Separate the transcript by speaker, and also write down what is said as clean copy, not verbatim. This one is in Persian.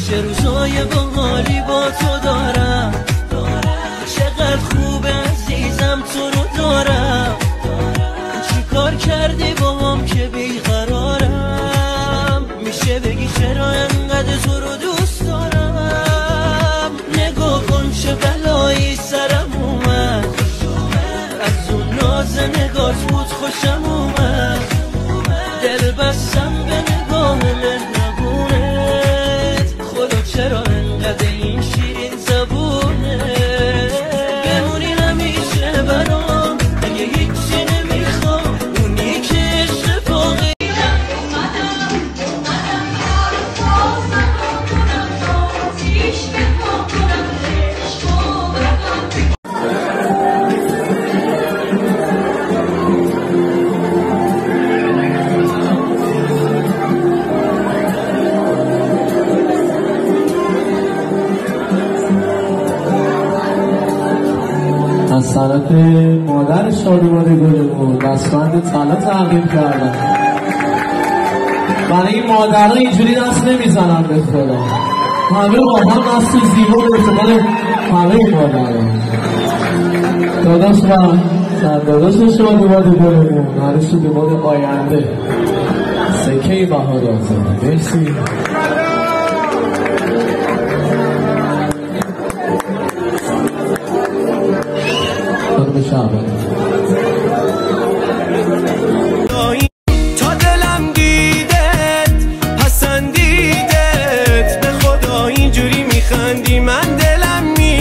Speaker 1: چه روزای باحالی با تو دارم، چقدر خوب عزیزم تو رو دارم. چی کار کردی با هم که بیقرارم؟ میشه بگی چرا انقدر تو رو دوست دارم؟ نگاه کن چه بلایی سرم اومد، از اون ناز نگات بود خوشم اومد. دل بستم به نگاه مهربونت، خدا چرا انقدر این شیرین زبونه؟ بمونی همیشه برام، اگه هیچی نمیخوام، اونی که عشق واقعی.
Speaker 2: از طرف مادر شادوان گلمون دستبند طلا تقدیم کردن. برای این مادرها اینجوری دست نمیزنن به خدا، همه با هم دست زیبا به افتخار همه مادرها. داداش و داداش شادوان گلمون عروس شادوان آینده سکه بهار آزاد. مرسی. خانم شعبان